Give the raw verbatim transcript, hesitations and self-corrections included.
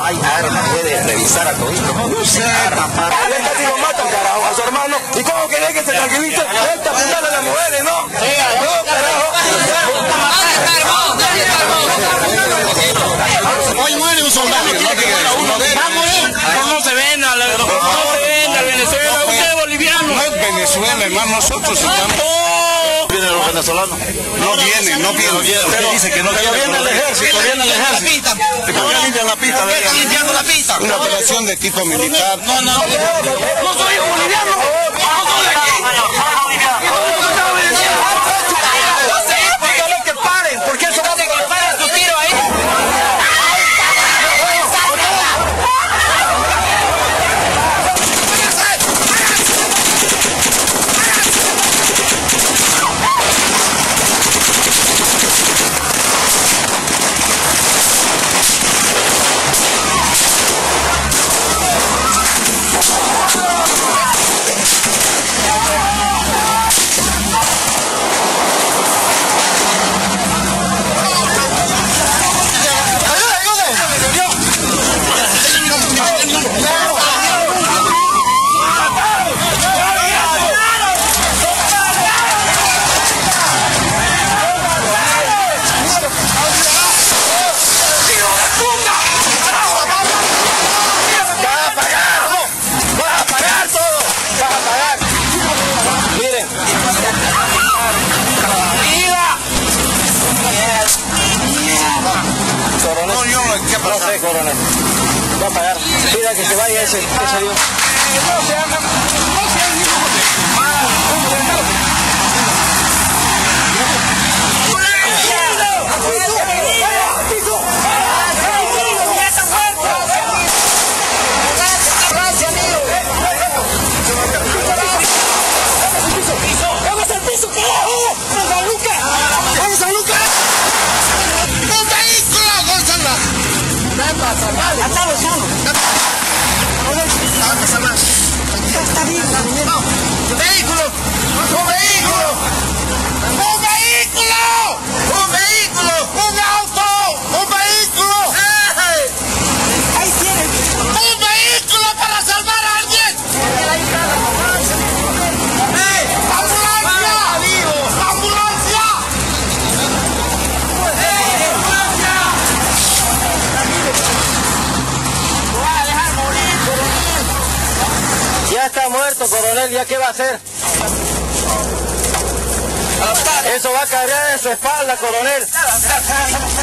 hay arma, puede revisar a todito. No sé, papá. Él casi lo mata, carajo, a su hermano. ¿Y cómo querés que se tranquilice? Él está apuntando a las mujeres, ¿no? Sí, no, carajo. Hoy muere un soldado. No se venda, no se venda Venezuela, usted es boliviano. No es Venezuela, hermano, nosotros estamos... ¿Vienen los venezolanos? No vienen, no vienen. Pero dice que no viene el ejército, viene el ejército. ¿Por qué limpian la pista? Limpiando la pista. Una operación de tipo militar. No, no. No soy boliviano. No soy de aquí. Dígale que paren, porque eso va a Que paren su tiro ahí. No sé, coronel. Va a pagar. Mira que se vaya ese, ese avión. No se hagan, no se hagan hijos de... ¡Vehículo! ¡Un vehículo! ¡Un vehículo! ¡Un vehículo! ¡Un auto! ¡Un vehículo! ¡Ahí tienen! ¡Un vehículo para salvar a alguien! ¡Ambulancia! ¡Ambulancia! Ya está muerto, coronel, ¿ya qué va a hacer? Eso va a caer en su espalda, coronel.